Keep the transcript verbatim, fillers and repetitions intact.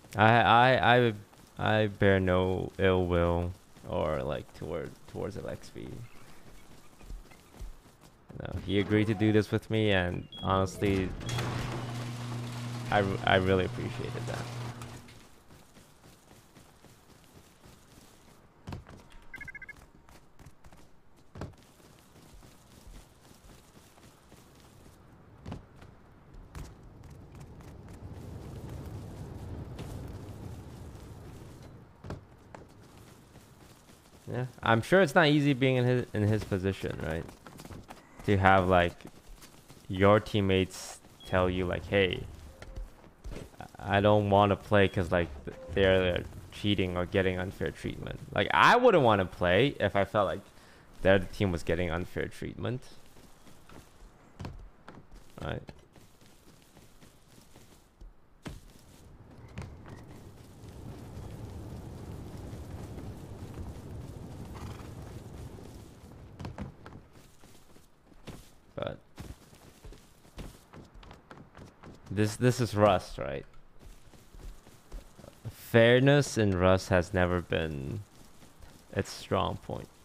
I I I I bear no ill will or like toward towards Alexby. You know, he agreed to do this with me, and honestly, I I really appreciated that. Yeah, I'm sure it's not easy being in his in his position, right? To have like your teammates tell you like, hey, I don't want to play because like they're cheating or getting unfair treatment. Like I wouldn't want to play if I felt like the other team was getting unfair treatment, right? But this this is Rust, right? Fairness in Rust has never been its strong point.